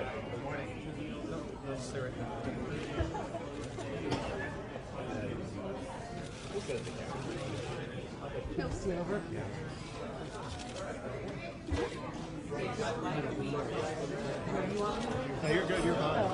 See over? Yeah. No, you're good. You're fine.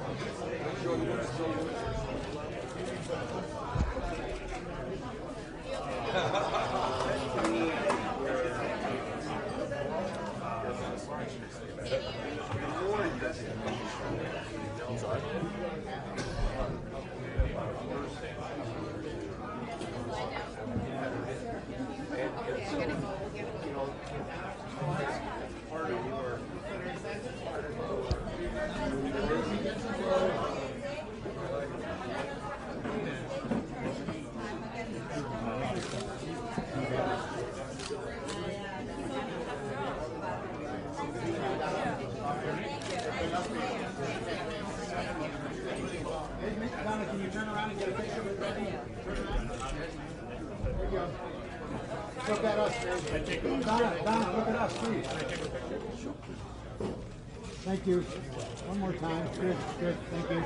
Donna, can you turn around and get a picture with Betty? There you go. Look at us, please. Donna, look at us, please. Thank you. One more time. Good, good. Thank you.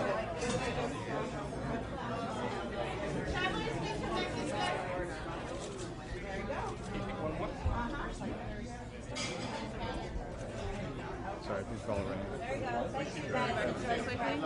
Sorry, please follow right. There you go. Thank you. Really quickly.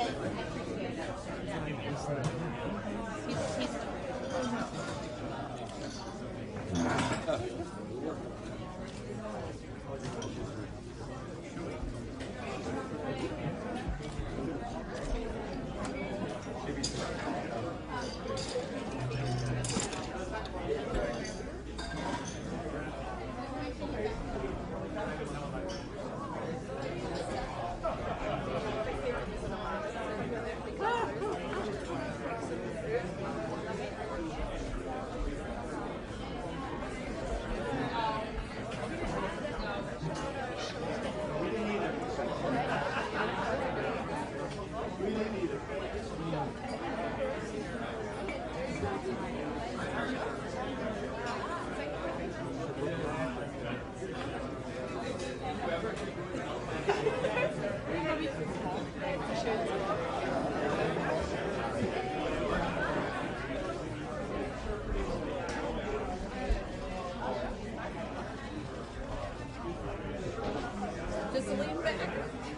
Just lean back.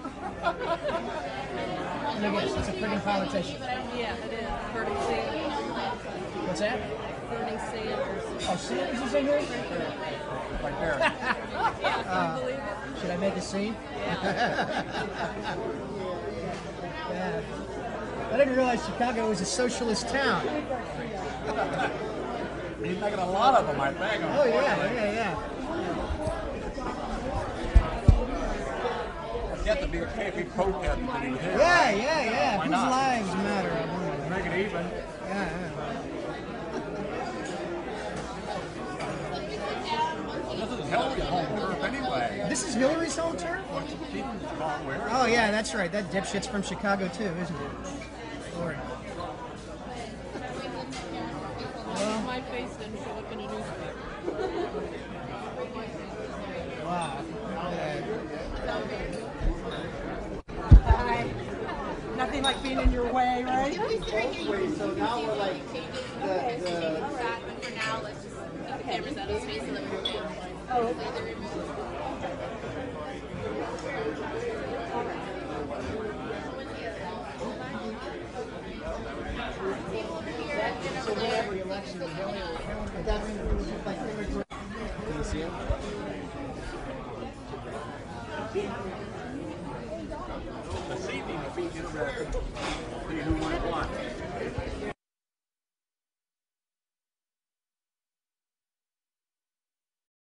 Let me guess, it's a freaking politician. Yeah, it is. Bernie Sanders. What's that? Bernie Sanders. Oh, Sanders is in here? Right there. Can you believe it? Should I make a scene? Yeah. I didn't realize Chicago was a socialist town. He's making a lot of them, I think. Oh, yeah. Get to be a KP protest that he was here. Yeah. Why Whose not? lives matter? I wonder. Make it even. Yeah. This is Hillary's home turf anyway. This is Hillary's home turf? She's gone where? Oh, yeah, that's right. That dipshit's from Chicago, too, isn't it? Lord. Well, my face didn't show up in a newspaper. Wow. Hi. Nothing like being in your way, right? So now we're like But for now, let's just keep the cameras out of space and let me record. Oh, okay. so whatever the election is, that's like can you see him? This evening will be interesting. See who won what.